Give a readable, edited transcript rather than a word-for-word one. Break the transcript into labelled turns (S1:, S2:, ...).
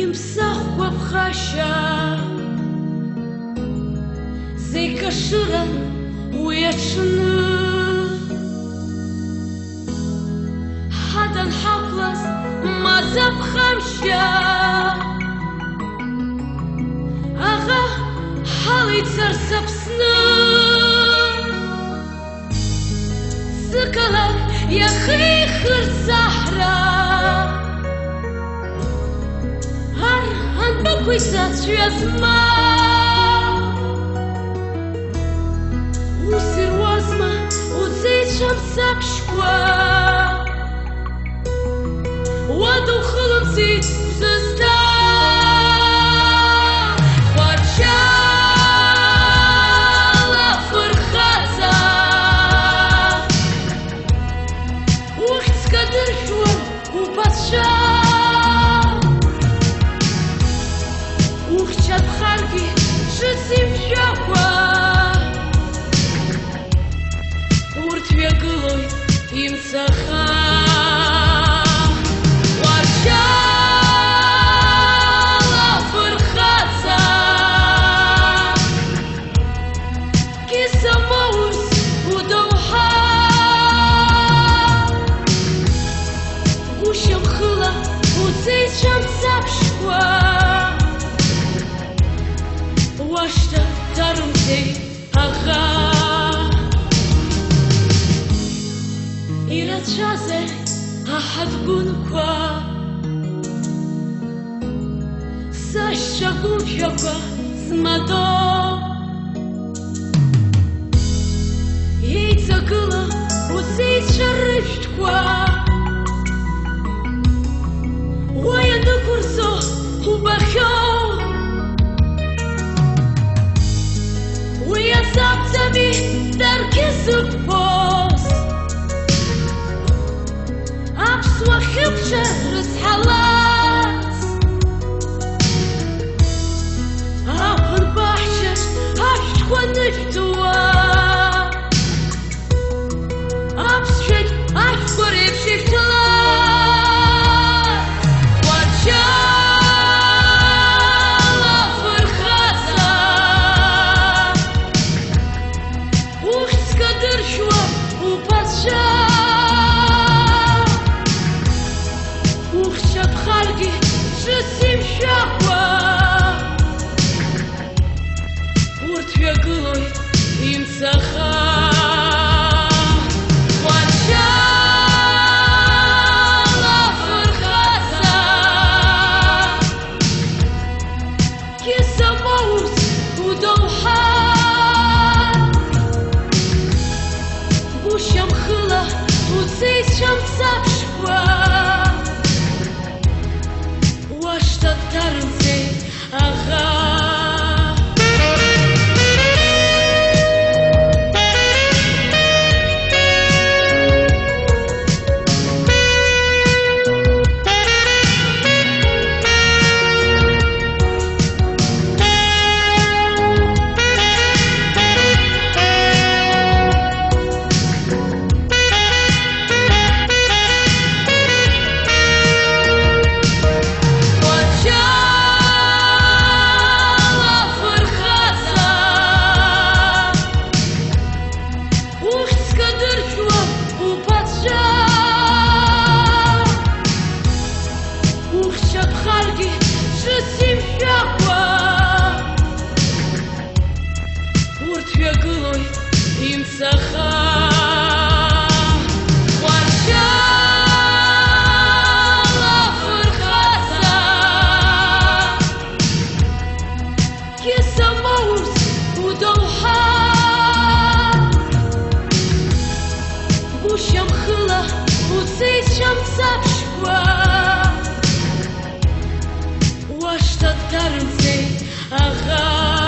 S1: имсахкәа ԥхашьа зеикашыран уи аҽны ҳаданҳақәлаз маӡа ԥхамшьа аӷа ҳалицарц Аԥсны зыкалак иахихырц аҳра ар анбақәа исацәҩа зма ус ируазма уцеицәамцаԥшьқәа уада ухылымҵит узызда ухьчатәхаргьы ҿыц имшәакәа урҭ ҩагылоит имцаха Уарчала фырхаҵа кисамоус удоуҳа ушьамхыла уцеицәамцаԥшьқәа Уашҭа дарымҵеит аӷа ирацәазар аҳаҭгәынқәа сашьцәа гәымшәақәа змадо еиҵагыла уцеицәа рышәҭқәа уа ианықәырҵо убахьоу Уи азапҵами даргьы зыббоз аԥсуа хьыԥҽа рызҳалаз аԥырбаҳчаҿ ашәҭқәа ныжәдуа аԥсшәагь ашәҭқәа реиԥш ишәҭалаз ухьчатәхаргьы ҿыц имшәакәа урҭ ҩагылоит имцаха Уарчала фырхаҵа кисамоус удоуҳа ушьамхыла уцеицәамцаԥшьқәа Уашҭа дарымҵеит аӷа ухьчатәхаргьы ҿыц имшәакәа урҭ ҩагылоит имцаха Уарчала фырхаҵа кисамоус удоуҳа ушьамхыла уцеицәамцаԥшьқәа Уашҭа дарымҵеит аӷа